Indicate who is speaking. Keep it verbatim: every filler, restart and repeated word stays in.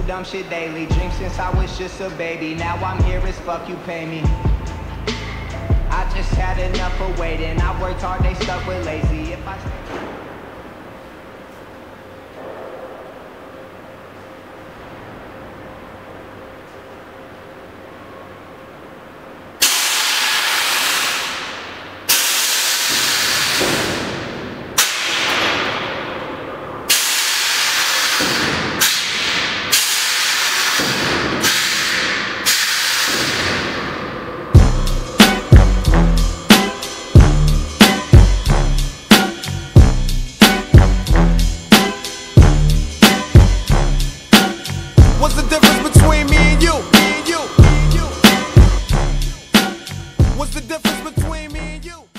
Speaker 1: dumb shit daily. Dream since I was just a baby. Now I'm here as fuck, you pay me. I just had enough of waiting. I worked hard, they stuck with lazy. If I
Speaker 2: What's the difference between me and you? Me and you. What's the difference between me and you?